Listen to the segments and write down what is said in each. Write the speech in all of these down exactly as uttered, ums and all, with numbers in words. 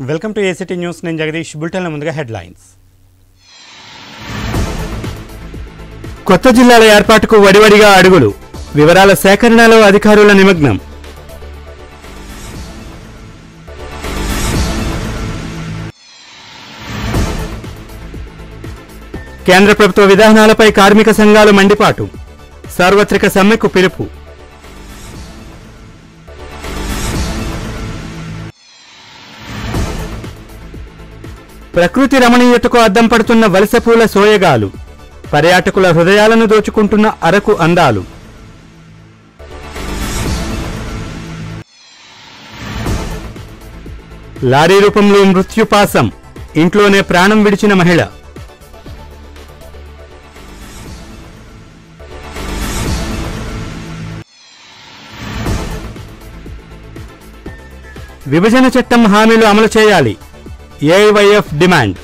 Welcome to ACT news. నేను జగదీష్. బులెటిన్ల ముందుగా headlines. కొత్త జిల్లాల ఏర్పాటుకు వడివడిగా అడుగులు. వివరాల సేకరణలో అధికారుల నిమగ్నం. కేంద్ర ప్రభుత్వ విధానాలపై కార్మిక సంఘాలు మండిపాటు. సార్వత్రిక సమ్మెకు పిలుపు. ప్రకృతి రమణీయతకు అద్దం పడుతున్న వలసపూల సోయగాలు. పర్యాటకుల హృదయాలను దోచుకుంటున్న అరకు అందాలు. లారీ రూపంలో మృత్యుపాసం. ఇంట్లోనే ప్రాణం విడిచిన మహిళ. విభజన చట్టం హామీలు అమలు చేయాలి. AIYF demand.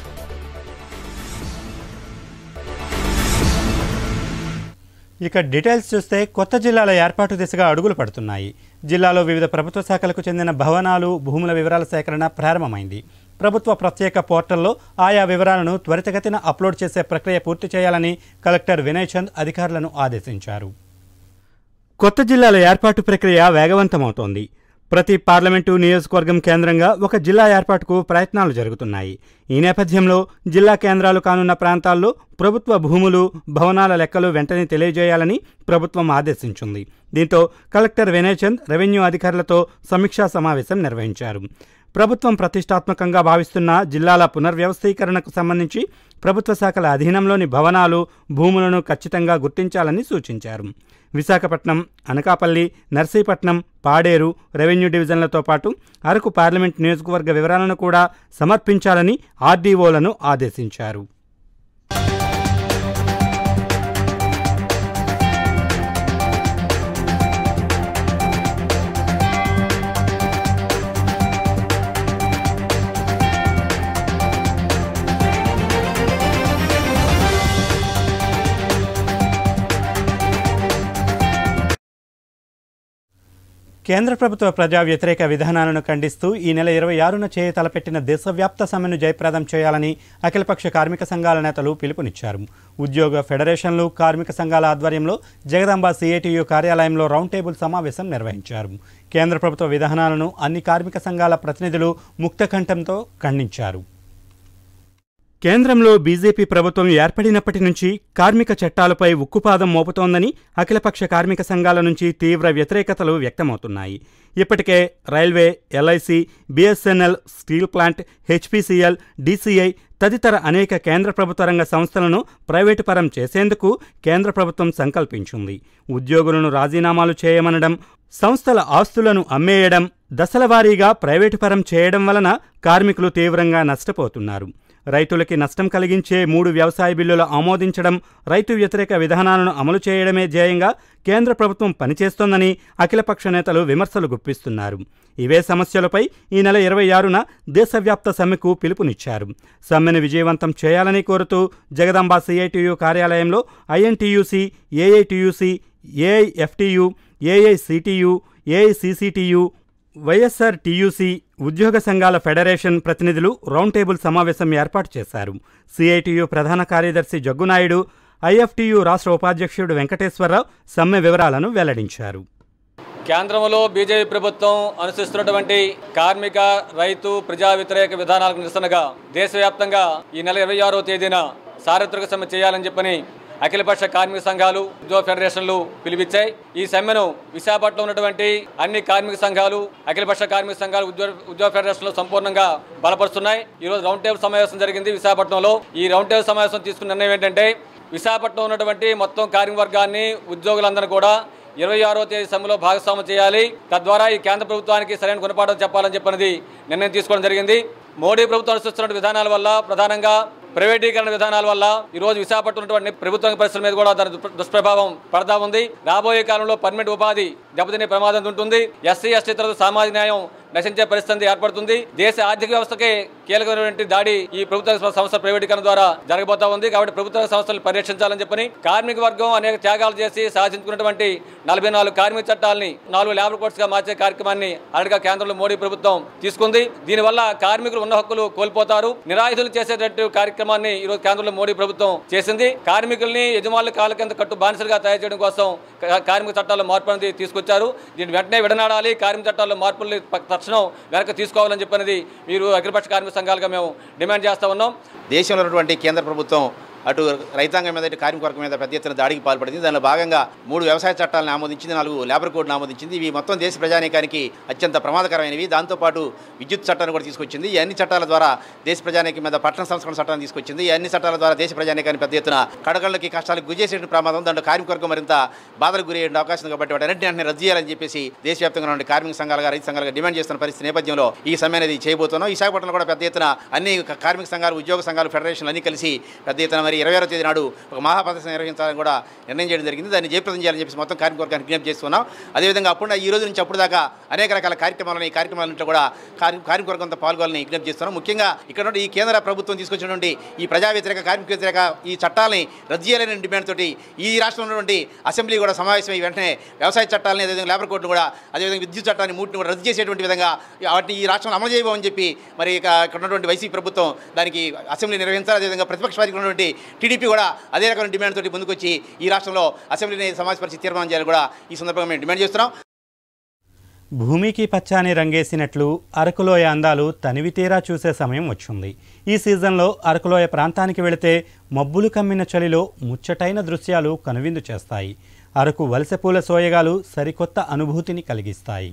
ఇక డీటెయిల్స్ చూస్తే కొత్త జిల్లాల ఏర్పాటు దిశగా అడుగులు పడుతున్నాయి. జిల్లాలో వివిధ ప్రభుత్వ శాఖలకు చెందిన భవనాలు, భూముల వివరాల సేకరణ ప్రారంభమైంది. ప్రభుత్వ ప్రత్యేక పోర్టల్లో ఆయా వివరాలను త్వరితగతిన అప్లోడ్ చేసే ప్రక్రియ పూర్తి చేయాలని కలెక్టర్ వినయ్ చంద్ అధికారులను ఆదేశించారు. కొత్త జిల్లాల ఏర్పాటు ప్రక్రియ వేగవంతమవుతోంది. ప్రతి పార్లమెంటు నియోజకవర్గం కేంద్రంగా ఒక జిల్లా ఏర్పాటుకు ప్రయత్నాలు జరుగుతున్నాయి. ఈ నేపథ్యంలో జిల్లా కేంద్రాలు కానున్న ప్రాంతాల్లో ప్రభుత్వ భూములు, భవనాల లెక్కలు వెంటనే తెలియజేయాలని ప్రభుత్వం ఆదేశించింది. దీంతో కలెక్టర్ వినయ్ చంద్ రెవెన్యూ అధికారులతో సమీక్షా సమావేశం నిర్వహించారు. ప్రభుత్వం ప్రతిష్టాత్మకంగా భావిస్తున్న జిల్లాల పునర్వ్యవస్థీకరణకు సంబంధించి ప్రభుత్వ శాఖల అధీనంలోని భవనాలు, భూములను ఖచ్చితంగా గుర్తించాలని సూచించారు. విశాఖపట్నం, అనకాపల్లి, నర్సీపట్నం, పాడేరు రెవెన్యూ డివిజన్లతో పాటు అరకు పార్లమెంట్ నియోజకవర్గ వివరాలను కూడా సమర్పించాలని ఆర్డీఓలను ఆదేశించారు. కేంద్ర ప్రభుత్వ ప్రజా వ్యతిరేక విధానాలను ఖండిస్తూ ఈ నెల ఇరవై ఆరున చేయ తలపెట్టిన దేశవ్యాప్త సమ్మెను జయప్రదం చేయాలని అఖిలపక్ష కార్మిక సంఘాల నేతలు పిలుపునిచ్చారు. ఉద్యోగ ఫెడరేషన్లు, కార్మిక సంఘాల ఆధ్వర్యంలో జగదాంబ సిఐటియు కార్యాలయంలో రౌండ్ టేబుల్ సమావేశం నిర్వహించారు. కేంద్ర ప్రభుత్వ విధానాలను అన్ని కార్మిక సంఘాల ప్రతినిధులు ముక్తకంఠంతో ఖండించారు. కేంద్రంలో బీజేపీ ప్రభుత్వం ఏర్పడినప్పటి నుంచి కార్మిక చట్టాలపై ఉక్కుపాదం మోపుతోందని అఖిలపక్ష కార్మిక సంఘాల నుంచి తీవ్ర వ్యతిరేకతలు వ్యక్తమవుతున్నాయి. ఇప్పటికే railway, LIC, BSNL, steel plant, HPCL, DCI తదితర అనేక కేంద్ర ప్రభుత్వ రంగ సంస్థలను ప్రైవేటు పరం చేసేందుకు కేంద్ర ప్రభుత్వం సంకల్పించింది. ఉద్యోగులను రాజీనామాలు చేయమనడం, సంస్థల ఆస్తులను అమ్మేయడం, దశలవారీగా ప్రైవేటు పరం చేయడం వలన కార్మికులు తీవ్రంగా నష్టపోతున్నారు. రైతులకి నష్టం కలిగించే మూడు వ్యవసాయ బిల్లులు ఆమోదించడం, రైతు వ్యతిరేక విధానాలను అమలు చేయడమే ధ్యేయంగా కేంద్ర ప్రభుత్వం పనిచేస్తోందని అఖిలపక్ష నేతలు విమర్శలు గుప్పిస్తున్నారు. ఇవే సమస్యలపై ఈ నెల ఇరవై ఆరున దేశవ్యాప్త సమ్మెకు పిలుపునిచ్చారు. సమ్మెను విజయవంతం చేయాలని కోరుతూ జగదాంబ సిఐటియు కార్యాలయంలో INTUC, AITUC, AIFTU, AICTU, AICCTU, YSR TUC, ఉద్యోగ సంఘాల ఫెడరేషన్ ప్రతినిధులు రౌండ్ టేబుల్ సమావేశం ఏర్పాటు చేశారు. సిఐటియు ప్రధాన కార్యదర్శి జగ్గునాయుడు, ఐఎఫ్టియు రాష్ట్ర ఉపాధ్యక్షుడు వెంకటేశ్వరరావు సమ్మె వివరాలను వెల్లడించారు. కేంద్రంలో బీజేపీ ప్రభుత్వం అనుసరిస్తున్నటువంటి కార్మిక, రైతు, ప్రజా వ్యతిరేక విధానాలకు నిరసనగా దేశవ్యాప్తంగా ఈ నెల ఇరవై ఆరో తేదీన సార్వత్రిక సమ్మె చేయాలని చెప్పని అఖిలపక్ష కార్మిక సంఘాలు, ఉద్యోగ ఫెడరేషన్లు పిలిపించాయి. ఈ సమ్మెను విశాఖపట్నంలో ఉన్నటువంటి అన్ని కార్మిక సంఘాలు, అఖిలపక్ష కార్మిక సంఘాలు, ఉద్యోగ ఉద్యోగ ఫెడరేషన్లు సంపూర్ణంగా బలపరుస్తున్నాయి. ఈ రోజు రౌండ్ టేబుల్ సమావేశం జరిగింది విశాఖపట్నంలో. ఈ రౌండ్ టేబుల్ సమావేశం తీసుకున్న నిర్ణయం ఏంటంటే విశాఖపట్నంలో ఉన్నటువంటి మొత్తం కార్మిక వర్గాన్ని, ఉద్యోగులందరూ కూడా ఇరవై ఆరో తేదీ సమ్మెలో భాగస్వామ్యం చేయాలి. తద్వారా ఈ కేంద్ర ప్రభుత్వానికి సరైన గుణపాఠం చెప్పాలని చెప్పినది నిర్ణయం తీసుకోవడం జరిగింది. మోడీ ప్రభుత్వం అనుసరిస్తున్న విధానాల వల్ల, ప్రధానంగా ప్రైవేటీకరణ విధానాల వల్ల ఈ రోజు విశాఖపట్నం ఉన్నటువంటి ప్రభుత్వ పరిస్థితుల మీద కూడా దాని దుష్ప్రభావం పడతా ఉంది. రాబోయే కాలంలో పర్మనెంట్ ఉపాధి దెబ్బతినే ప్రమాదం ఉంటుంది. ఎస్సీ, ఎస్టీ తరగతి సామాజిక న్యాయం నశించే పరిస్థితి ఏర్పడుతుంది. దేశ ఆర్థిక వ్యవస్థకే కీలకమైనటువంటి దాడి ఈ ప్రభుత్వ సంస్థల ప్రైవేటీకరణ ద్వారా జరగబోతా ఉంది. కాబట్టి ప్రభుత్వ సంస్థలను పరిరక్షించాలని చెప్పని కార్మిక వర్గం అనేక త్యాగాలు చేసి సాధించుకున్నటువంటి నలభై నాలుగు కార్మిక చట్టాలని నాలుగు లేబర్ కోడ్స్ గా మార్చే కార్యక్రమాన్ని అరటిగా కేంద్రంలో మోడీ ప్రభుత్వం తీసుకుంది. దీనివల్ల కార్మికులు ఉన్న హక్కులు కోల్పోతారు. నిరాయుధులు చేసేటట్టు కార్యక్రమాన్ని ఈ రోజు కేంద్రంలో మోడీ ప్రభుత్వం చేసింది. కార్మికుల్ని యజమానుల కాళ్ళ కింద కట్టు బానిసలుగా తయారు చేయడం కోసం కార్మిక చట్టాల్లో మార్పు అనేది తీసుకొచ్చారు. దీన్ని వెంటనే విడనాడాలి. కార్మిక చట్టాల్లో మార్పుల్ని తక్షణం వెనక్కి తీసుకోవాలని చెప్పినది మీరు అఖిలపక్ష కార్మిక సంఘాలుగా మేము డిమాండ్ చేస్తా ఉన్నాం. దేశంలో ఉన్నటువంటి కేంద్ర ప్రభుత్వం అటు రైతాంగం మీద ఇటు కార్మిక వర్గం మీద పెద్ద ఎత్తున దాడికి పాల్పడింది. దానిలో భాగంగా మూడు వ్యవసాయ చట్టాలను ఆమోదించింది, నాలుగు లేబర్ కోడ్ను ఆమోదించింది. ఇవి మొత్తం దేశ ప్రజానీకానికి అత్యంత ప్రమాదకరమైనవి. దాంతోపాటు విద్యుత్ చట్టాన్ని కూడా తీసుకొచ్చింది. ఈ అన్ని చట్టాల ద్వారా దేశ ప్రజానీకం మీద పట్టణ సంస్కరణ చట్టాన్ని తీసుకొచ్చింది. ఈ అన్ని చట్టాల ద్వారా దేశ ప్రజానీకాన్ని పెద్ద ఎత్తున కడగళ్ళకి కష్టాలకు గురిచేసే ప్రమాదం, దాంట్లో కార్మిక వర్గం మరింత బాధలకు గురయ్యే అవకాశం ఉంది. కాబట్టి వాటి అన్నింటినీ వెంటనే రద్దు చేయాలని చెప్పేసి దేశవ్యాప్తంగా ఉన్న కార్మిక సంఘాలుగా రైతు సంఘాలుగా డిమాండ్ చేస్తున్న పరిస్థితి నేపథ్యంలో ఈ సమ్మె అనేది చేయబోతున్నాం. విశాఖపట్నంలో కూడా పెద్ద ఎత్తున అన్ని కార్మిక సంఘాలు, ఉద్యోగ సంఘాలు, ఫెడరేషన్లు అన్ని కలిసి పెద్ద ఎత్తున మరి ఇరవై ఆరో తేదీ నాడు ఒక మహాప్రదర్శన నిర్వహించాలని కూడా నిర్ణయం చేయడం జరిగింది. దాన్ని జయప్రదం చేయాలని చెప్పేసి మొత్తం కార్మిక వర్గానికి విజ్ఞప్తి చేస్తున్నాం. అదేవిధంగా అప్పుడు ఈ రోజు నుంచి అప్పుడు దాకా అనేక రకాల కార్యక్రమాలను ఈ కార్యక్రమాలంటే కూడా కార్మిక వర్గంతో పాల్గొనాలని విజ్ఞప్తి చేస్తున్నాం. ముఖ్యంగా ఇక్కడ ఈ కేంద్ర ప్రభుత్వం తీసుకొచ్చినటువంటి ఈ ప్రజా వ్యతిరేక కార్మిక వ్యతిరేక ఈ చట్టాలని రద్దు చేయాలనే డిమాండ్ తోటి ఈ రాష్ట్రంలో ఉన్నటువంటి అసెంబ్లీ కూడా సమావేశమై వెంటనే వ్యవసాయ చట్టాలని, అదేవిధంగా లేబర్ కోడ్ను కూడా, అదేవిధంగా విద్యుత్ చట్టాన్ని మూటిని కూడా రద్దు చేసేటువంటి విధంగా వాటిని ఈ రాష్ట్రంలో అమలు చేయబోమని చెప్పి మరి ఇక్కడ ఉన్నటువంటి వైసీపీ ప్రభుత్వం దానికి అసెంబ్లీ నిర్వహించాలి. అదేవిధంగా ప్రతిపక్ష పార్టీకి ఉన్నటువంటి టీడీపీ కూడా అదే రకమైన డిమాండ్ తోటి ముందుకొచ్చి ఈ రాష్ట్రంలో అసెంబ్లీని సమావేశపరిచి తీర్మానం చేయాలని కూడా ఈ సందర్భంగా మేము డిమాండ్ చేస్తున్నాం. భూమికి పచ్చాని రంగేసినట్లు అరకులోయ అందాలు తనివి తీరా చూసే సమయం వచ్చింది. ఈ సీజన్లో అరకులోయ ప్రాంతానికి వెళితే మబ్బులు కమ్మిన చలిలో ముచ్చటైన దృశ్యాలు కనువిందు చేస్తాయి. అరకు వలసపూల సోయగాలు సరికొత్త అనుభూతిని కలిగిస్తాయి.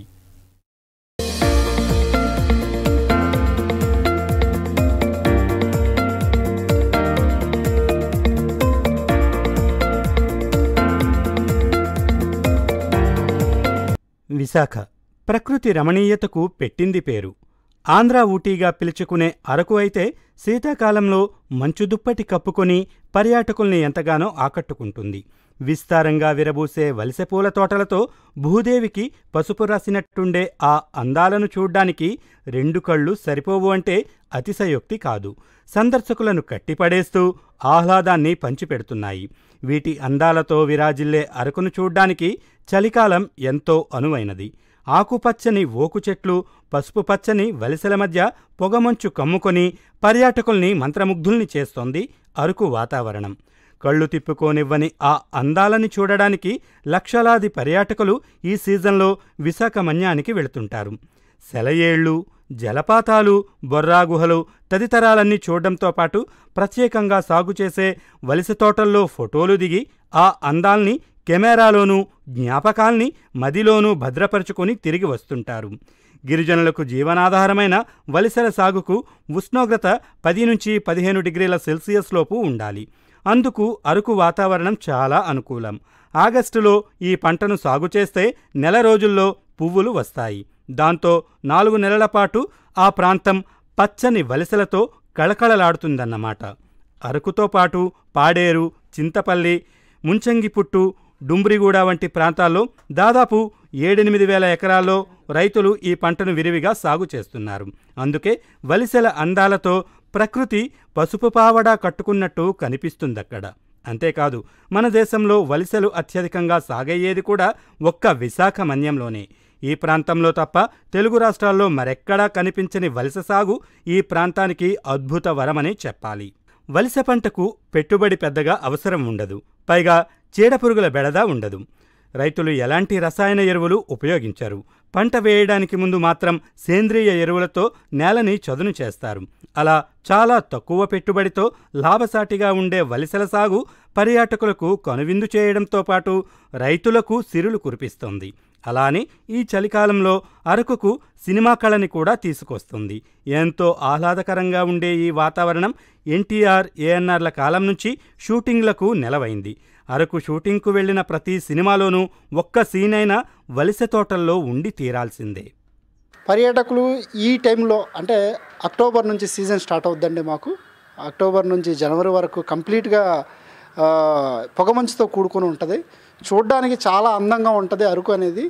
విశాఖ ప్రకృతి రమణీయతకు పెట్టింది పేరు. ఆంధ్ర ఊటీగా పిలుచుకునే అరకు అయితే శీతాకాలంలో మంచు దుప్పటి కప్పుకొని పర్యాటకుల్ని ఎంతగానో ఆకట్టుకుంటుంది. విస్తారంగా విరబూసే వలసపూల తోటలతో భూదేవికి పసుపు రాసినట్టుండే ఆ అందాలను చూడ్డానికి రెండు కళ్ళు సరిపోవు అంటే అతిశయోక్తి కాదు. సందర్శకులను కట్టిపడేస్తూ ఆహ్లాదాన్ని పంచిపెడుతున్నాయి. వీటి అందాలతో విరాజిల్లే అరకును చూడ్డానికి చలికాలం ఎంతో అనువైనది. ఆకుపచ్చని ఓకు చెట్లు, పసుపు పచ్చని వలసల మధ్య పొగమంచు కమ్ముకొని పర్యాటకుల్ని మంత్రముగ్ధుల్ని చేస్తోంది అరకు వాతావరణం. కళ్ళు తిప్పుకోనివ్వని ఆ అందాలని చూడడానికి లక్షలాది పర్యాటకులు ఈ సీజన్లో విశాఖ మన్యానికి వెళుతుంటారు. సెలయేళ్లు, జలపాతాలు, బొర్రాగుహలు తదితరాలన్నీ చూడడంతో పాటు ప్రత్యేకంగా సాగు చేసే వలస తోటల్లో ఫోటోలు దిగి ఆ అందాల్ని కెమెరాలోనూ జ్ఞాపకాల్ని మదిలోనూ భద్రపరుచుకొని తిరిగి వస్తుంటారు. గిరిజనులకు జీవనాధారమైన వలసల సాగుకు ఉష్ణోగ్రత పది నుంచి పదిహేను డిగ్రీల సెల్సియస్ లోపు ఉండాలి. అందుకు అరకు వాతావరణం చాలా అనుకూలం. ఆగస్టులో ఈ పంటను సాగు చేస్తే నెల రోజుల్లో పువ్వులు వస్తాయి. దాంతో నాలుగు నెలల పాటు ఆ ప్రాంతం పచ్చని వలసలతో కళకళలాడుతుందన్నమాట. అరకుతో పాటు పాడేరు, చింతపల్లి, ముంచంగిపుట్టు, డుంబ్రిగూడ వంటి ప్రాంతాల్లో దాదాపు ఏడెనిమిది వేల ఎకరాల్లో రైతులు ఈ పంటను విరివిగా సాగు చేస్తున్నారు. అందుకే వలసల అందాలతో ప్రకృతి పసుపు పావడా కట్టుకున్నట్టు కనిపిస్తుందక్కడ. అంతేకాదు, మన దేశంలో వలసలు అత్యధికంగా సాగయ్యేది కూడా ఒక్క విశాఖ మన్యంలోనే. ఈ ప్రాంతంలో తప్ప తెలుగు రాష్ట్రాల్లో మరెక్కడా కనిపించని వలస సాగు ఈ ప్రాంతానికి అద్భుత వరమని చెప్పాలి. వలస పంటకు పెట్టుబడి పెద్దగా అవసరం ఉండదు. పైగా చీడపురుగుల బెడద ఉండదు. రైతులు ఎలాంటి రసాయన ఎరువులు ఉపయోగించరు. పంట వేయడానికి ముందు మాత్రం సేంద్రియ ఎరువులతో నేలని చదును చేస్తారు. అలా చాలా తక్కువ పెట్టుబడితో లాభసాటిగా ఉండే వలసల సాగు పర్యాటకులకు కనువిందు చేయడంతో పాటు రైతులకు సిరులు కురిపిస్తోంది. అలానే ఈ చలికాలంలో అరకుకు సినిమా కళని కూడా తీసుకొస్తుంది. ఎంతో ఆహ్లాదకరంగా ఉండే ఈ వాతావరణం ఎన్టీఆర్, ఏఎన్ఆర్ల కాలం నుంచి షూటింగ్లకు నెలవైంది. అరకు షూటింగ్కు వెళ్లిన ప్రతి సినిమాలోనూ ఒక్క సీనైనా వలస తోటల్లో ఉండి తీరాల్సిందే. పర్యాటకులు ఈ టైంలో అంటే అక్టోబర్ నుంచి సీజన్ స్టార్ట్ అవుద్దండి. మాకు అక్టోబర్ నుంచి జనవరి వరకు కంప్లీట్గా పొగమంచుతో కూడుకొని ఉంటుంది. చూడడానికి చాలా అందంగా ఉంటుంది అరకు అనేది.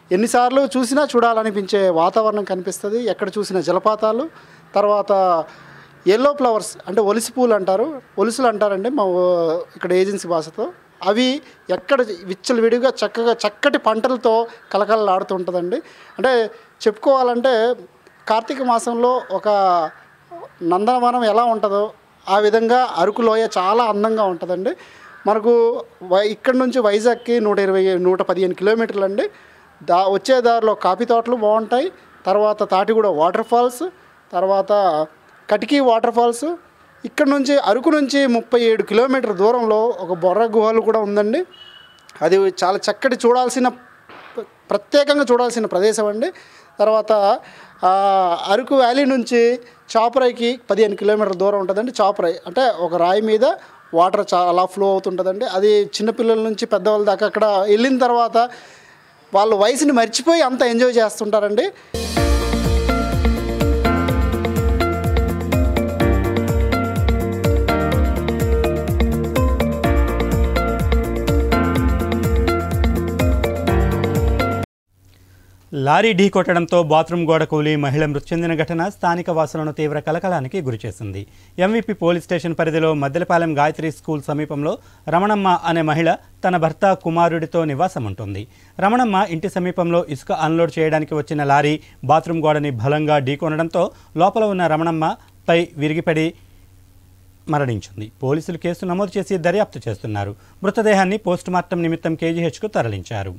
ఎన్నిసార్లు చూసినా చూడాలనిపించే వాతావరణం కనిపిస్తుంది. ఎక్కడ చూసిన జలపాతాలు, తర్వాత ఎల్లో ఫ్లవర్స్ అంటే ఒలిసి పూలు అంటారు, ఒలుసులు అంటారండి మా ఇక్కడ ఏజెన్సీ భాషతో. అవి ఎక్కడ విచ్చలు విడిగా చక్కగా చక్కటి పంటలతో కలకలలాడుతుంటుందండి. అంటే చెప్పుకోవాలంటే కార్తీక మాసంలో ఒక నందనవనం ఎలా ఉంటుందో ఆ విధంగా అరకు లోయ చాలా అందంగా ఉంటుందండి. మనకు వై ఇక్కడ నుంచి వైజాగ్కి నూట ఇరవై నూట పదిహేను కిలోమీటర్లు అండి. దా వచ్చే దారిలో కాఫీ తోటలు బాగుంటాయి, తర్వాత తాటిగూడ వాటర్ ఫాల్స్, తర్వాత కటికీ వాటర్ ఫాల్స్. ఇక్కడ నుంచి అరకు నుంచి ముప్పై ఏడు కిలోమీటర్ దూరంలో ఒక బొర్ర గుహలు కూడా ఉందండి. అది చాలా చక్కటి చూడాల్సిన ప్రత్యేకంగా చూడాల్సిన ప్రదేశం అండి. తర్వాత అరకు వ్యాలీ నుంచి చాపరాయికి పదిహేను కిలోమీటర్ల దూరం ఉంటుందండి. చాపరాయి అంటే ఒక రాయి మీద వాటర్ చాలా ఫ్లో అవుతుంటుందండి. అది చిన్నపిల్లల నుంచి పెద్దవాళ్ళ దాకా అక్కడ వెళ్ళిన తర్వాత వాళ్ళ వయసుని మర్చిపోయి అంత ఎంజాయ్ చేస్తుంటారండి. లారీ ఢీ కొట్టడంతో బాత్రూమ్ గోడ కూలి మహిళ మృతి చెందిన ఘటన స్థానిక వాసులను తీవ్ర కలకలానికి గురిచేసింది. ఎంవీపీ పోలీస్ స్టేషన్ పరిధిలో మద్దెలపాలెం గాయత్రి స్కూల్ సమీపంలో రమణమ్మ అనే మహిళ తన భర్త కుమారుడితో నివాసం ఉంటుంది. రమణమ్మ ఇంటి సమీపంలో ఇసుక అన్లోడ్ చేయడానికి వచ్చిన లారీ బాత్రూమ్ గోడని బలంగా ఢీకొనడంతో లోపల ఉన్న రమణమ్మ పై విరిగిపడి మరణించింది. పోలీసులు కేసు నమోదు చేసి దర్యాప్తు చేస్తున్నారు. మృతదేహాన్ని పోస్టుమార్టం నిమిత్తం కేజీహెచ్కు తరలించారు.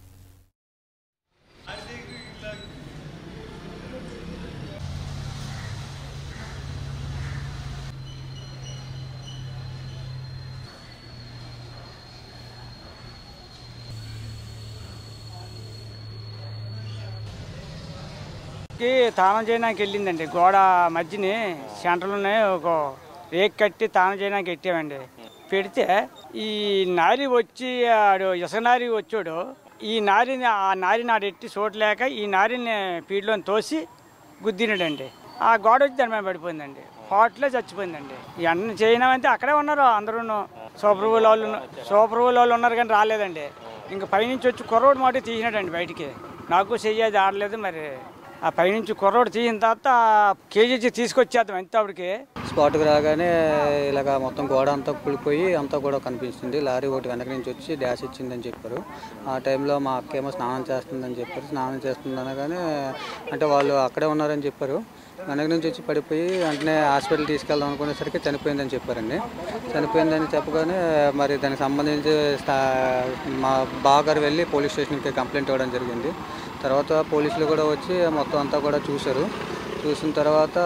తానం చేయడానికి వెళ్ళిందండి. గోడ మధ్యని సెంటర్లోనే ఒక రేక్ కట్టి తానం చేయడానికి పెట్టామండి. పెడితే ఈ నారి వచ్చి ఆడు ఇసుక నారి వచ్చాడు. ఈ నారిని ఆ నారిని ఆడు ఎట్టి చూడలేక ఈ నారిని పీడిలో తోసి గుద్దినాడండి. ఆ గోడ వచ్చి దాని మీద పడిపోయిందండి. హాట్లో చచ్చిపోయిందండి. ఈ అన్న చేయనమంటే అక్కడే ఉన్నారు అందరూ. సూపర్ ఊళ్ళో వాళ్ళు సూపర్ ఊళ్ళో వాళ్ళు ఉన్నారు కానీ రాలేదండి. ఇంకా పైనుంచి వచ్చి కుర్రోడు మాట తీసినాడండి బయటికి. నాకు చెయ్యేది ఆడలేదు. మరి ఆ పైనుంచి కుర్రోడు తీసిన తర్వాత కేజీ తీసుకొచ్చేద్దాం ఎంత అప్పటికి. స్పాట్కి రాగానే ఇలాగ మొత్తం గోడ అంతా కూలిపోయి అంతా కూడా కనిపించింది. లారీ ఒకటి వెనక నుంచి వచ్చి డ్యాష్ ఇచ్చిందని చెప్పారు. ఆ టైంలో మా అక్క ఏమో స్నానం చేస్తుందని చెప్పారు. స్నానం చేస్తుంది అనగానే అంటే వాళ్ళు అక్కడే ఉన్నారని చెప్పారు. వెనక నుంచి వచ్చి పడిపోయి వెంటనే హాస్పిటల్ తీసుకెళ్దాం అనుకునేసరికి చనిపోయిందని చెప్పారండి. చనిపోయిందని చెప్పగానే మరి దానికి సంబంధించి మా బావగారు వెళ్ళి పోలీస్ స్టేషన్కి కంప్లైంట్ ఇవ్వడం జరిగింది. తర్వాత పోలీసులు కూడా వచ్చి మొత్తం అంతా కూడా చూశారు. చూసిన తర్వాత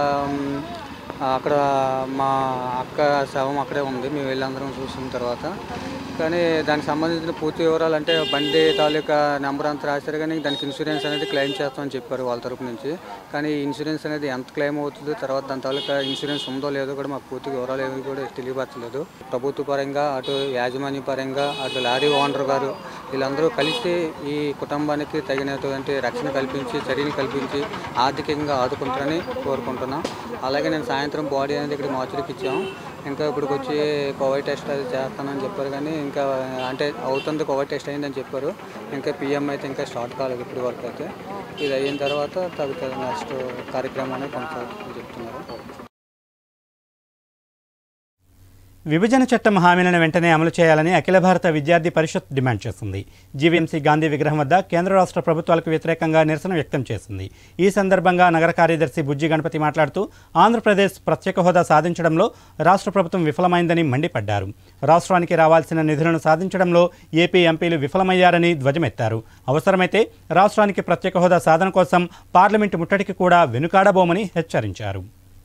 అక్కడ మా అక్క శవం అక్కడే ఉంది. మేము వెళ్ళందరం చూసిన తర్వాత కానీ దానికి సంబంధించిన పూర్తి వివరాలు అంటే బండి తాలూకా నెంబర్ అంతా రాశారు కానీ దానికి ఇన్సూరెన్స్ అనేది క్లెయిమ్ చేస్తామని చెప్పారు వాళ్ళ తరపు నుంచి. కానీ ఈ ఇన్సూరెన్స్ అనేది ఎంత క్లెయిమ్ అవుతుందో తర్వాత దాని తాలూకా ఇన్సూరెన్స్ ఉందో లేదో కూడా మాకు పూర్తి వివరాలు ఏమి కూడా తెలియపరచలేదు. ప్రభుత్వ పరంగా అటు యాజమాన్య పరంగా అటు లారీ ఓనర్ గారు వీళ్ళందరూ కలిసి ఈ కుటుంబానికి తగినటువంటి రక్షణ కల్పించి చర్యలు కల్పించి ఆర్థికంగా ఆదుకుంటారని కోరుకుంటున్నాం. అలాగే నేను సాయంత్రం బాడీ అనేది ఇక్కడ మార్చురీకి ఇచ్చాము. ఇంకా ఇప్పటికి వచ్చి కోవిడ్ టెస్ట్ అది చేస్తానని చెప్పారు కానీ ఇంకా అంటే అవుతుంది కోవిడ్ టెస్ట్ అయిందని చెప్పారు. ఇంకా పిఎం అయితే ఇంకా స్టార్ట్ కాలేదు ఇప్పటి వరకు అయితే. ఇది అయిన తర్వాత తగ్గుతుంది నెక్స్ట్ కార్యక్రమాన్ని కొనసాగుతుందని చెప్తున్నారు. విభజన చట్టం హామీలను వెంటనే అమలు చేయాలని అఖిల భారత విద్యార్థి పరిషత్ డిమాండ్ చేసింది. జీవీఎంసీ గాంధీ విగ్రహం వద్ద కేంద్ర రాష్ట్ర ప్రభుత్వాలకు వ్యతిరేకంగా నిరసన వ్యక్తం చేసింది. ఈ సందర్భంగా నగర కార్యదర్శి బుజ్జి గణపతి మాట్లాడుతూ ఆంధ్రప్రదేశ్ ప్రత్యేక హోదా సాధించడంలో రాష్ట్ర ప్రభుత్వం విఫలమైందని మండిపడ్డారు. రాష్ట్రానికి రావాల్సిన నిధులను సాధించడంలో ఏపీ ఎంపీలు విఫలమయ్యారని ధ్వజమెత్తారు. అవసరమైతే రాష్ట్రానికి ప్రత్యేక హోదా సాధన కోసం పార్లమెంటు ముట్టడికి కూడా వెనుకాడబోమని హెచ్చరించారు.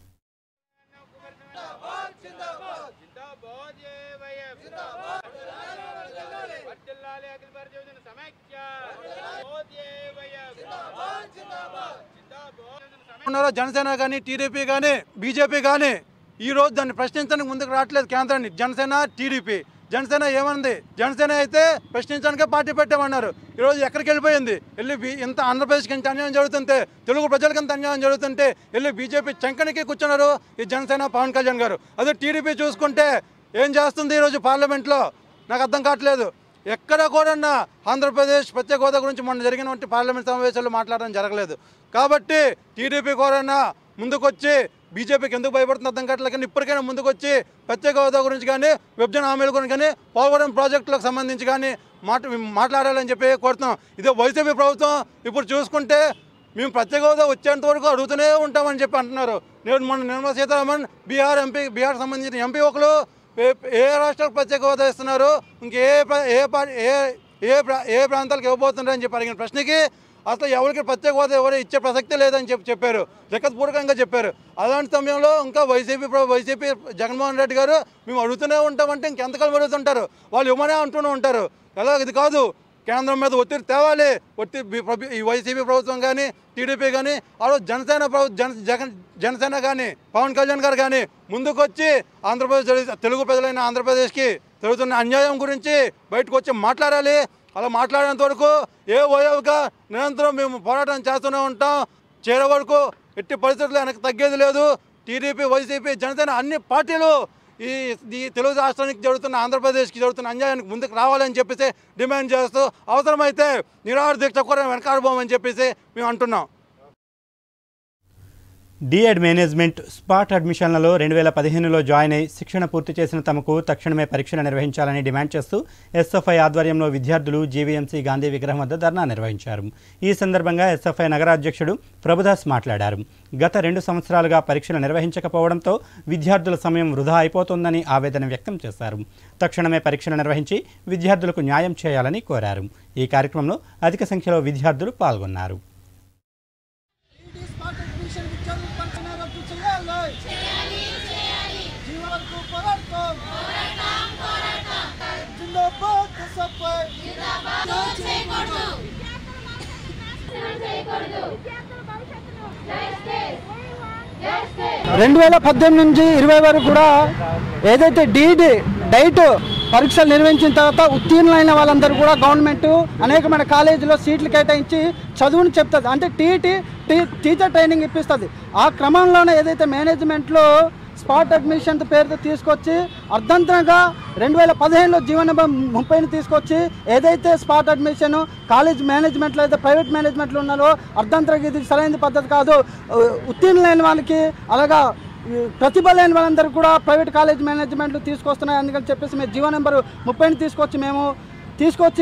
జనసేన కానీ టీడీపీ కానీ బీజేపీ కానీ ఈరోజు దాన్ని ప్రశ్నించడానికి ముందుకు రావట్లేదు కేంద్రాన్ని. జనసేన టీడీపీ జనసేన ఏమంది? జనసేన అయితే ప్రశ్నించడానికే పార్టీ పెట్టామన్నారు. ఈరోజు ఎక్కడికి వెళ్ళిపోయింది? వెళ్ళి ఇంత ఆంధ్రప్రదేశ్కి ఇంత అన్యాయం జరుగుతుంటే, తెలుగు ప్రజలకు ఇంత అన్యాయం జరుగుతుంటే వెళ్ళి బీజేపీ చంకనికి కూర్చున్నారు ఈ జనసేన పవన్ కళ్యాణ్ గారు. అదే టీడీపీ చూసుకుంటే ఏం చేస్తుంది ఈరోజు పార్లమెంట్లో నాకు అర్థం కావట్లేదు. ఎక్కడ కూడా ఆంధ్రప్రదేశ్ ప్రత్యేక హోదా గురించి మొన్న జరిగినటువంటి పార్లమెంట్ సమావేశాల్లో మాట్లాడడం జరగలేదు. కాబట్టి టీడీపీ కూడా ముందుకొచ్చి బీజేపీకి ఎందుకు భయపడుతుంది అర్థం కావట్లేదు. కానీ ఇప్పటికైనా ముందుకొచ్చి ప్రత్యేక హోదా గురించి కానీ విభజన హామీల గురించి కానీ పోలవరం ప్రాజెక్టులకు సంబంధించి కానీ మాట మాట్లాడాలని చెప్పి కోరుతున్నాం. ఇదే వైసీపీ ప్రభుత్వం ఇప్పుడు చూసుకుంటే మేము ప్రత్యేక హోదా వచ్చేంత వరకు అడుగుతూనే ఉంటామని చెప్పి అంటున్నారు. నేను మొన్న నిర్మలా సీతారామన్ బీహార్ ఎంపీ బీహార్ సంబంధించిన ఎంపీ ఒకరు ఏ రాష్ట్రాలకు ప్రత్యేక హోదా ఇస్తున్నారు, ఇంకే ఏ ఏ ఏ ఏ ప్రాంతాలకు ఇవ్వబోతున్నారని చెప్పి అడిగిన ప్రశ్నకి అసలు ఎవరికి ప్రత్యేక హోదా ఎవరు ఇచ్చే ప్రసక్తే లేదని చెప్పి చెప్పారు, లిఖితపూర్వకంగా చెప్పారు. అలాంటి సమయంలో ఇంకా వైసీపీ వైసీపీ జగన్మోహన్ రెడ్డి గారు మేము అడుగుతూనే ఉంటామంటే ఇంకెంతకాలం అడుగుతుంటారు, వాళ్ళు ఇవ్వనే అంటూనే ఉంటారు. ఎలా ఇది కాదు, కేంద్రం మీద ఒత్తిడి తేవాలి. ఒత్తిడి ఈ వైసీపీ ప్రభుత్వం కానీ టీడీపీ కానీ ఆ రోజు జనసేన ప్రభుత్వం జన జగన్ జనసేన కానీ పవన్ కళ్యాణ్ గారు కానీ ముందుకొచ్చి ఆంధ్రప్రదేశ్ తెలుగు ప్రజలైన ఆంధ్రప్రదేశ్కి జరుగుతున్న అన్యాయం గురించి బయటకు వచ్చి మాట్లాడాలి. అలా మాట్లాడేంత వరకు ఏ ఓయవుగా నిరంతరం మేము పోరాటం చేస్తూనే ఉంటాం. చేరే వరకు ఎట్టి పరిస్థితుల్లో వెనక్కి తగ్గేది లేదు. టీడీపీ వైసీపీ జనసేన అన్ని పార్టీలు ఈ ఈ తెలుగు రాష్ట్రానికి జరుగుతున్న ఆంధ్రప్రదేశ్కి జరుగుతున్న అన్యాయానికి ముందుకు రావాలని చెప్పేసి డిమాండ్ చేస్తూ అవసరమైతే నిరాహార దీక్ష కూడా వెనకాడబోమని చెప్పేసి మేము అంటున్నాం. డిఎడ్ మేనేజ్మెంట్ స్పాట్ అడ్మిషన్లలో రెండు వేల పదిహేనులో జాయిన్ అయి శిక్షణ పూర్తి చేసిన తమకు తక్షణమే పరీక్షలు నిర్వహించాలని డిమాండ్ చేస్తూ ఎస్ఎఫ్ఐ ఆధ్వర్యంలో విద్యార్థులు జీవీఎంసీ గాంధీ విగ్రహం వద్ద ధర్నా నిర్వహించారు. ఈ సందర్భంగా ఎస్ఎఫ్ఐ నగర అధ్యక్షుడు ప్రభుదాస్ మాట్లాడారు. గత రెండు సంవత్సరాలుగా పరీక్షలు నిర్వహించకపోవడంతో విద్యార్థుల సమయం వృధా అయిపోతుందని ఆవేదన వ్యక్తం చేశారు. తక్షణమే పరీక్షలు నిర్వహించి విద్యార్థులకు న్యాయం చేయాలని కోరారు. ఈ కార్యక్రమంలో అధిక సంఖ్యలో విద్యార్థులు పాల్గొన్నారు. రెండు వేల పద్దెనిమిది నుంచి ఇరవై వరకు కూడా ఏదైతే డీడీ డైట్ పరీక్షలు నిర్వహించిన తర్వాత ఉత్తీర్ణులైన వాళ్ళందరూ కూడా గవర్నమెంట్ అనేకమైన కాలేజీలో సీట్లు కేటాయించి చదువుని చెప్తుంది. అంటే టీటీ టీ టీచర్ ట్రైనింగ్ ఇప్పిస్తుంది. ఆ క్రమంలోనే ఏదైతే మేనేజ్మెంట్లో స్పాట్ అడ్మిషన్ పేరుతో తీసుకొచ్చి అర్ధంతరంగా రెండు వేల పదిహేనులో జీవన ముప్పైని తీసుకొచ్చి ఏదైతే స్పాట్ అడ్మిషన్ కాలేజ్ మేనేజ్మెంట్లో అయితే ప్రైవేట్ మేనేజ్మెంట్లో ఉన్నారో అర్ధంతరంగా ఇది సరైన పద్ధతి కాదు. ఉత్తీర్ణులైన వాళ్ళకి అలాగా ప్రతిభ లేని వాళ్ళందరూ కూడా ప్రైవేట్ కాలేజ్ మేనేజ్మెంట్లు తీసుకొస్తున్నాయి. అందుకని చెప్పేసి మేము జీవో నెంబరు ముప్పైని తీసుకొచ్చి మేము తీసుకొచ్చి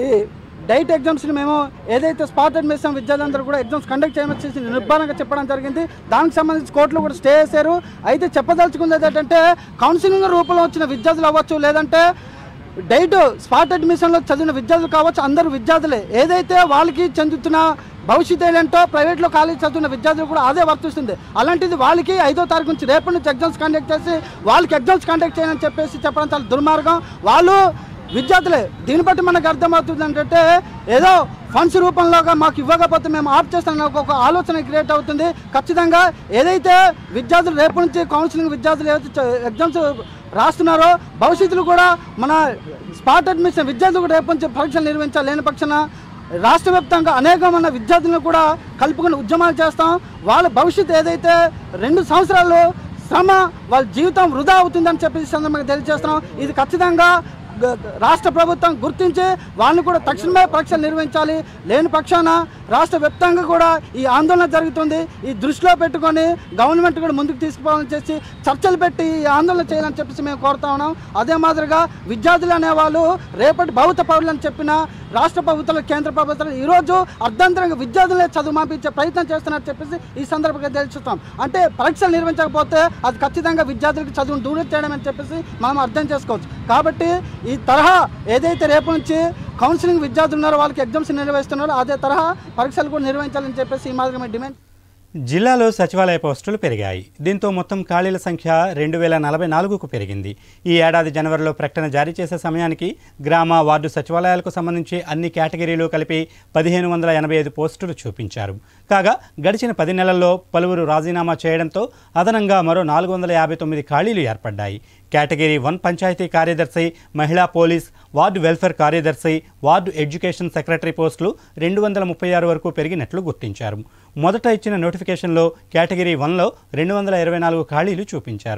డైట్ ఎగ్జామ్స్ని మేము ఏదైతే స్పాట్ అడ్మిషన్ విద్యార్థులందరూ కూడా ఎగ్జామ్స్ కండక్ట్ చేయమని నిర్భరంగా చెప్పడం జరిగింది. దానికి సంబంధించి కోర్టులో కూడా స్టే చేశారు. అయితే చెప్పదలుచుకుంది ఏంటంటే కౌన్సిలింగ్ రూపంలో వచ్చిన విద్యార్థులు అవ్వచ్చు, లేదంటే డైట్ స్పాట్ అడ్మిషన్లో చదివిన విద్యార్థులు కావచ్చు, అందరూ విద్యార్థులే. ఏదైతే వాళ్ళకి చెందుతున్న భవిష్యత్ ఏంటో ప్రైవేట్లో కాలేజ్ చదువుతున్న విద్యార్థులు కూడా అదే వర్తిస్తుంది. అలాంటిది వాళ్ళకి ఐదో తారీఖు నుంచి రేపటి నుంచి ఎగ్జామ్స్ కండక్ట్ చేసి వాళ్ళకి ఎగ్జామ్స్ కండక్ట్ చేయని చెప్పేసి చెప్పడం చాలా దుర్మార్గం. వాళ్ళు విద్యార్థులే. దీన్ని బట్టి మనకు అర్థమవుతుంది ఏంటంటే ఏదో ఫండ్స్ రూపంలోగా మాకు ఇవ్వకపోతే మేము ఆప్ చేస్తామని ఒక ఆలోచన క్రియేట్ అవుతుంది. ఖచ్చితంగా ఏదైతే విద్యార్థులు రేపు నుంచి కౌన్సిలింగ్ విద్యార్థులు ఏదైతే ఎగ్జామ్స్ రాస్తున్నారో భవిష్యత్తులో కూడా మన స్పాట్ అడ్మిషన్ విద్యార్థులు రేపు నుంచి పరీక్షలు నిర్వహించాలి. లేని పక్షాన రాష్ట్ర వ్యాప్తంగా అనేకమైన విద్యార్థులను కూడా కలుపుకుని ఉద్యమాలు చేస్తాం. వాళ్ళ భవిష్యత్తు ఏదైతే రెండు సంవత్సరాలు శ్రమ వాళ్ళ జీవితం వృధా అవుతుందని చెప్పేసి సందర్భంగా తెలియజేస్తున్నాం. ఇది ఖచ్చితంగా రాష్ట్ర ప్రభుత్వం గుర్తించి వాళ్ళని కూడా తక్షణమే పరీక్షలు నిర్వహించాలి. లేని పక్షాన రాష్ట్ర వ్యాప్తంగా కూడా ఈ ఆందోళన జరుగుతుంది. ఈ దృష్టిలో పెట్టుకొని గవర్నమెంట్ కూడా ముందుకు తీసుకుపోవాలని చేసి చర్చలు పెట్టి ఈ ఆందోళన చేయాలని చెప్పేసి మేము కోరుతా ఉన్నాం. అదే మాదిరిగా విద్యార్థులు అనేవాళ్ళు రేపటి భవిత పౌరులని చెప్పిన రాష్ట్ర ప్రభుత్వాలు కేంద్ర ప్రభుత్వాలు ఈరోజు అర్ధంతరంగా విద్యార్థులే చదువు మాపించే ప్రయత్నం చేస్తున్నారని చెప్పేసి ఈ సందర్భంగా తెలుస్తాం. అంటే పరీక్షలు నిర్వహించకపోతే అది ఖచ్చితంగా విద్యార్థులకు చదువును దూరం చేయడం అని చెప్పేసి మనం అర్థం చేసుకోవచ్చు. కాబట్టి ఈ తరహా ఏదైతే రేపు నుంచి కౌన్సిలింగ్ విద్యార్థులు ఉన్నారో వాళ్ళకి ఎగ్జామ్స్ నిర్వహిస్తున్నారో అదే తరహా పరీక్షలు కూడా నిర్వహించాలని చెప్పేసి ఈ మాదిరిగా మేము డిమాండ్. జిల్లాలో సచివాలయ పోస్టులు పెరిగాయి. దీంతో మొత్తం ఖాళీల సంఖ్య రెండు వేల నలభై నాలుగుకు పెరిగింది. ఈ ఏడాది జనవరిలో ప్రకటన జారీ చేసే సమయానికి గ్రామ వార్డు సచివాలయాలకు సంబంధించి అన్ని కేటగిరీలు కలిపి పదిహేను వందల ఎనభై ఐదు పోస్టులు చూపించారు. కాగా గడిచిన పది నెలల్లో పలువురు రాజీనామా చేయడంతో అదనంగా మరో నాలుగు వందల యాభై తొమ్మిది ఖాళీలు ఏర్పడ్డాయి. కేటగిరీ వన్ పంచాయతీ కార్యదర్శి, మహిళా పోలీస్, వార్డు వెల్ఫేర్ కార్యదర్శి, వార్డు ఎడ్యుకేషన్ సెక్రటరీ పోస్టులు రెండు వందల ముప్పై ఆరు వరకు పెరిగినట్లు గుర్తించారు. మొదట ఇచ్చిన నోటిఫికేషన్లో కేటగిరీ వన్లో రెండు వందల ఇరవై నాలుగు ఖాళీలు చూపించారు.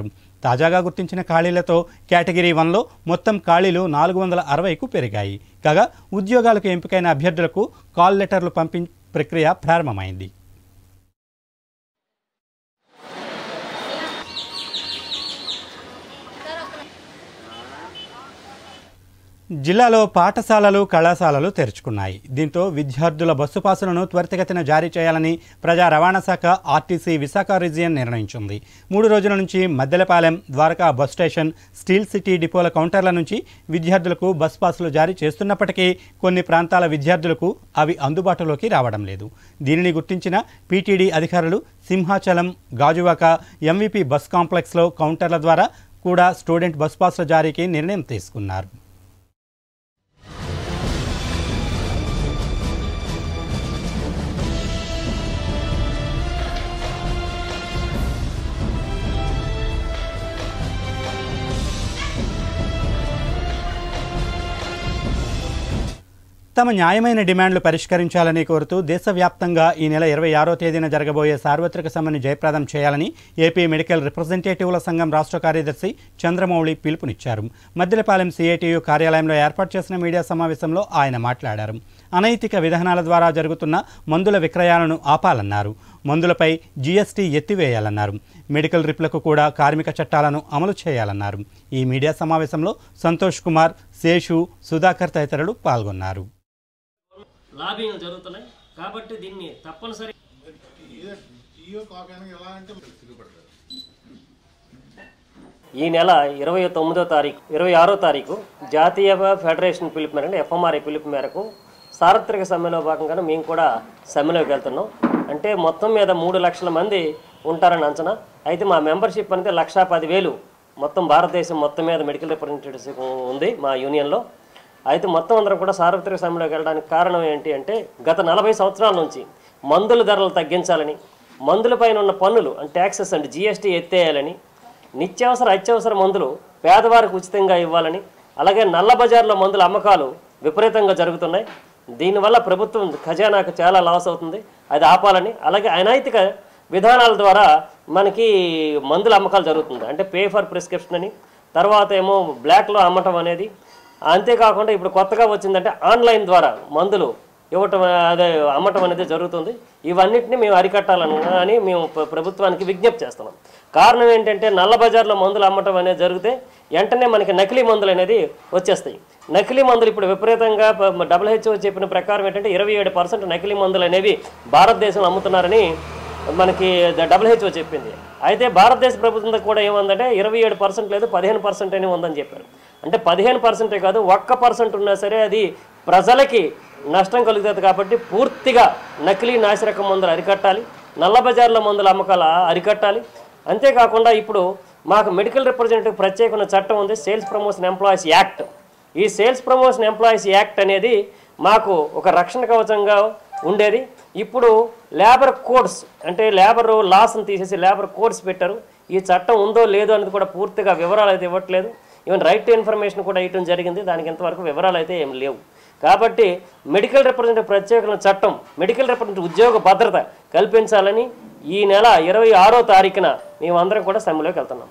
తాజాగా గుర్తించిన ఖాళీలతో కేటగిరీ వన్లో మొత్తం ఖాళీలు నాలుగు వందల అరవైకు పెరిగాయి. కాగా ఉద్యోగాలకు ఎంపికైన అభ్యర్థులకు కాల్ లెటర్లు పంపి ప్రక్రియ ప్రారంభమైంది. జిల్లాలో పాఠశాలలు కళాశాలలు తెరుచుకున్నాయి. దీంతో విద్యార్థుల బస్సు పాసులను త్వరితగతిన జారీ చేయాలని ప్రజా రవాణా శాఖ ఆర్టీసీ విశాఖ రీజియన్ నిర్ణయించింది. మూడు రోజుల నుంచి Maddilapalem, Dwaraka bus station, steel city డిపోల కౌంటర్ల నుంచి విద్యార్థులకు బస్ పాసులు జారీ చేస్తున్నప్పటికీ కొన్ని ప్రాంతాల విద్యార్థులకు అవి అందుబాటులోకి రావడం లేదు. దీనిని గుర్తించిన పీటీడీ అధికారులు సింహాచలం, గాజువాక, ఎంవీపీ బస్ కాంప్లెక్స్లో కౌంటర్ల ద్వారా కూడా స్టూడెంట్ బస్ పాసుల జారీకి నిర్ణయం తీసుకున్నారు. తమ న్యాయమైన డిమాండ్లు పరిష్కరించాలని కోరుతూ దేశవ్యాప్తంగా ఈ నెల ఇరవై ఆరో తేదీన జరగబోయే సార్వత్రిక సమ్మెను జయప్రదం చేయాలని ఏపీ మెడికల్ రిప్రజెంటేటివ్ల సంఘం రాష్ట్ర కార్యదర్శి చంద్రమౌళి పిలుపునిచ్చారు. మద్దెలపాలెం సిఐటియు కార్యాలయంలో ఏర్పాటు చేసిన మీడియా సమావేశంలో ఆయన మాట్లాడారు. అనైతిక విధానాల ద్వారా జరుగుతున్న మందుల విక్రయాలను ఆపాలన్నారు. మందులపై జీఎస్టీ ఎత్తివేయాలన్నారు. మెడికల్ రిప్లకు కూడా కార్మిక చట్టాలను అమలు చేయాలన్నారు. ఈ మీడియా సమావేశంలో సంతోష్ కుమార్, శేషు, సుధాకర్ తదితరులు పాల్గొన్నారు. లాబింగ్లు జరుగుతున్నాయి కాబట్టి దీన్ని తప్పనిసరి ఈ నెల ఇరవై తొమ్మిదో తారీఖు ఇరవై ఆరో తారీఖు జాతీయ ఫెడరేషన్ పిలుపు మేరకు ఎఫ్ఎంఆర్ఐ పిలుపు మేరకు సార్వత్రిక సమ్మెలో భాగంగా మేము కూడా సమ్మెలోకి వెళ్తున్నాం. అంటే మొత్తం మీద మూడు లక్షల మంది ఉంటారని అంచనా. అయితే మా మెంబర్షిప్ అనేది లక్షా పదివేలు మొత్తం భారతదేశం మొత్తం మీద మెడికల్ రిప్రజెంటేటివ్స్ ఉంది మా యూనియన్లో. అయితే మొత్తం అందరం కూడా సార్వత్రిక సమ్మెలోకి వెళ్ళడానికి కారణం ఏంటి అంటే గత నలభై సంవత్సరాల నుంచి మందుల ధరలు తగ్గించాలని, మందులపైన ఉన్న పన్నులు అంటే ట్యాక్సెస్ అంటే జీఎస్టీ ఎత్తేయాలని, నిత్యావసర అత్యవసర మందులు పేదవారికి ఉచితంగా ఇవ్వాలని, అలాగే నల్ల బజార్లో మందుల అమ్మకాలు విపరీతంగా జరుగుతున్నాయి. దీనివల్ల ప్రభుత్వం ఖజానాకు చాలా లాస్ అవుతుంది, అది ఆపాలని, అలాగే అనైతిక విధానాల ద్వారా మనకి మందుల అమ్మకాలు జరుగుతుంది. అంటే పే ఫర్ ప్రిస్క్రిప్షన్ అని, తర్వాత ఏమో బ్లాక్లో అమ్మటం అనేది, అంతేకాకుండా ఇప్పుడు కొత్తగా వచ్చిందంటే ఆన్లైన్ ద్వారా మందులు ఇవ్వటం అదే అమ్మటం అనేది జరుగుతుంది. ఇవన్నిటిని మేము అరికట్టాలని అని మేము ప్రభుత్వానికి విజ్ఞప్తి చేస్తున్నాం. కారణం ఏంటంటే నల్ల బజార్లో మందులు అమ్మటం అనేది జరిగితే వెంటనే మనకి నకిలీ మందులు అనేది వచ్చేస్తాయి. నకిలీ మందులు ఇప్పుడు విపరీతంగా డబ్ల్యూహెచ్ఓ చెప్పిన ప్రకారం ఏంటంటే ఇరవై ఏడు పర్సెంట్ నకిలీ మందులు అనేవి భారతదేశంలో అమ్ముతున్నారని మనకి డబ్ల్యూహెచ్ఓ చెప్పింది. అయితే భారతదేశ ప్రభుత్వం కూడా ఏముందంటే ఇరవై ఏడు పర్సెంట్ లేదు పదిహేను పర్సెంట్ అని ఉందని చెప్పారు. అంటే పదిహేను పర్సెంటే కాదు ఒక్క పర్సెంట్ ఉన్నా సరే అది ప్రజలకి నష్టం కలుగుతుంది. కాబట్టి పూర్తిగా నకిలీ నాసిరకం మందులు అరికట్టాలి, నల్ల బజార్ల మందుల అమ్మకాలు అరికట్టాలి. అంతేకాకుండా ఇప్పుడు మాకు మెడికల్ రిప్రజెంటేటివ్ ప్రత్యేకమైన చట్టం ఉంది, సేల్స్ ప్రమోషన్ ఎంప్లాయీస్ యాక్ట్. ఈ సేల్స్ ప్రమోషన్ ఎంప్లాయీస్ యాక్ట్ అనేది మాకు ఒక రక్షణ కవచంగా ఉండేది. ఇప్పుడు లేబర్ కోడ్స్ అంటే లేబర్ లాస్ని తీసేసి లేబర్ కోడ్స్ పెట్టారు. ఈ చట్టం ఉందో లేదో అనేది కూడా పూర్తిగా వివరాలు అయితే ఇవ్వట్లేదు. ఈవెన్ రైట్ టు ఇన్ఫర్మేషన్ కూడా ఇవ్వడం జరిగింది, దానికి ఇంతవరకు వివరాలు అయితే ఏం లేవు. కాబట్టి మెడికల్ రిప్రజెంటేటివ్ ప్రత్యేకమైన చట్టం, మెడికల్ రిప్రజెంటేటివ్ ఉద్యోగ భద్రత కల్పించాలని ఈ నెల ఇరవై ఆరో తారీఖున మేమందరం కూడా సమ్మెలోకి వెళ్తున్నాం.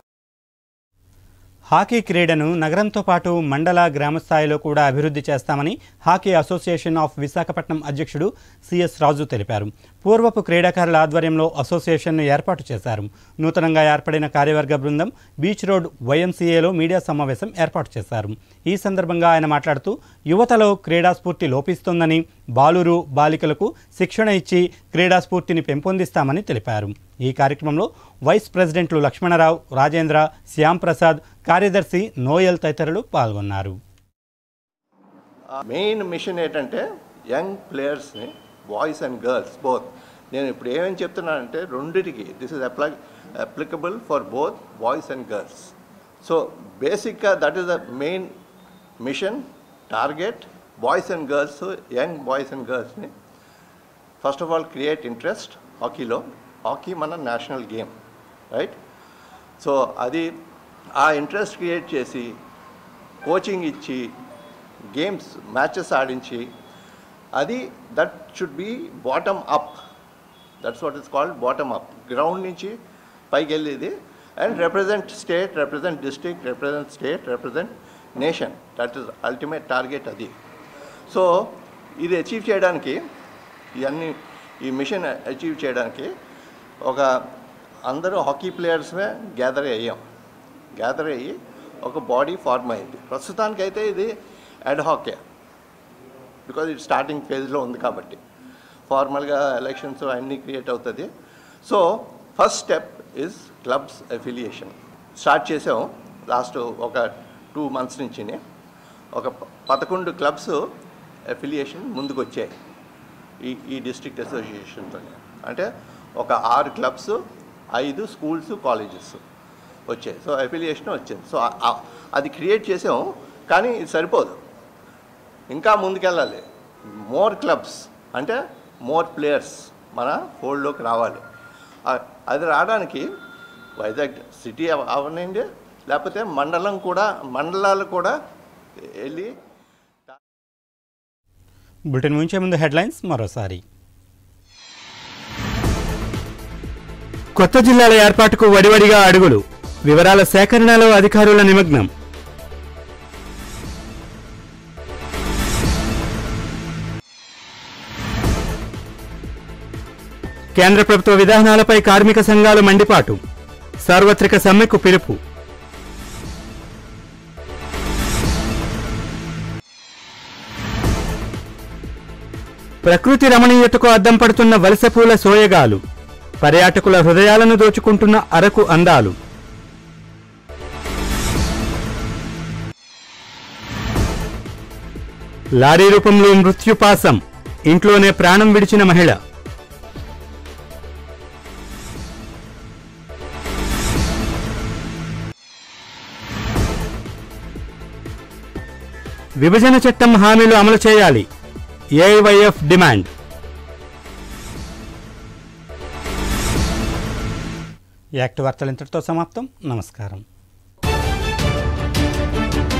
హాకీ క్రీడను నగరంతో పాటు మండల, గ్రామ స్థాయిలో కూడా అభివృద్ధి చేస్తామని హాకీ అసోసియేషన్ ఆఫ్ విశాఖపట్నం అధ్యక్షుడు సిఎస్ రాజు తెలిపారు. పూర్వపు క్రీడాకారుల ఆధ్వర్యంలో అసోసియేషన్ను ఏర్పాటు చేశారు. నూతనంగా ఏర్పడిన కార్యవర్గ బృందం బీచ్ రోడ్ వైఎంసీఏలో మీడియా సమావేశం ఏర్పాటు చేశారు. ఈ సందర్భంగా ఆయన మాట్లాడుతూ యువతలో క్రీడాస్ఫూర్తి లోపిస్తోందని, బాలురు బాలికలకు శిక్షణ ఇచ్చి క్రీడాస్ఫూర్తిని పెంపొందిస్తామని తెలిపారు. ఈ కార్యక్రమంలో వైస్ ప్రెసిడెంట్లు లక్ష్మణరావు, రాజేంద్ర, శ్యామ్ ప్రసాద్, కార్యదర్శి నోయల్ తదితరులు పాల్గొన్నారు. మెయిన్ మిషన్ ఏంటంటే యంగ్ ప్లేయర్స్ని, బాయ్స్ అండ్ గర్ల్స్ బోత్, నేను ఇప్పుడు ఏమేమి చెప్తున్నానంటే రెండింటికి this is apply applicable for both boys and girls. So బేసిక్గా that is the main mission target. Boys and girls, young boys and గర్ల్స్ని first of all create interest హాకీలో. Hockey మన national game, right? So అది ఆ interest create చేసి coaching ఇచ్చి games matches ఆడించి అది that should be bottom up. That's what is called bottom up. Ground నుంచి పైకి వెళ్ళేది and represent state, represent district, represent state, represent nation. That is ultimate target adi. So ఇది achieve చేయడానికి ఇవన్నీ ఈ మిషన్ అచీవ్ చేయడానికి ఒక అందరూ హాకీ ప్లేయర్స్మే గ్యాదర్ అయ్యాం. గ్యాదర్ అయ్యి ఒక బాడీ ఫార్మ్ అయింది. ప్రస్తుతానికైతే ఇది అడ్ హాకే, బికాజ్ ఇది స్టార్టింగ్ ఫేజ్లో ఉంది కాబట్టి ఫార్మల్గా ఎలక్షన్స్ అన్నీ క్రియేట్ అవుతుంది. So first step is clubs affiliation. Start చేసాం లాస్ట్ ఒక టూ మంత్స్ నుంచి. ఒక పదకొండు క్లబ్స్ అఫిలియేషన్ ముందుకు వచ్చాయి ఈ ఈ డిస్ట్రిక్ట్ అసోసియేషన్తో. అంటే ఒక ఆరు క్లబ్స్, ఐదు స్కూల్స్, కాలేజెస్ వచ్చాయి. సో అఫిలియేషన్ వచ్చింది. సో అది క్రియేట్ చేసాం, కానీ ఇది సరిపోదు, ఇంకా ముందుకెళ్ళాలి. మోర్ క్లబ్స్ అంటే మోర్ ప్లేయర్స్ మన ఫోల్డ్లోకి రావాలి. అది రావడానికి వైజాగ్ సిటీ అవనండి, లేకపోతే మండలం కూడా మండలాలు కూడా వెళ్ళి. బులెటిన్ ముంచే ముందు హెడ్లైన్స్ మరోసారి. కొత్త జిల్లాల ఏర్పాటుకు వడివడిగా అడుగులు, వివరాల సేకరణలో అధికారుల నిమగ్నం. కేంద్ర ప్రభుత్వ విధానాలపై కార్మిక సంఘాలు మండిపాటు, సార్వత్రిక సమ్మెకు పిలుపు. ప్రకృతి రమణీయతకు అద్దం పడుతున్న వలసపూల సోయగాలు, పర్యాటకుల హృదయాలను దోచుకుంటున్న అరకు అందాలు. లారీ రూపంలో మృత్యుపాసం, ఇంట్లోనే ప్రాణం విడిచిన మహిళ. విభజన చట్టం హామీలు అమలు చేయాలి, ఏఐవైఎఫ్ డిమాండ్. యాక్ట్ వార్తలు ఇంతటితో సమాప్తం. నమస్కారం.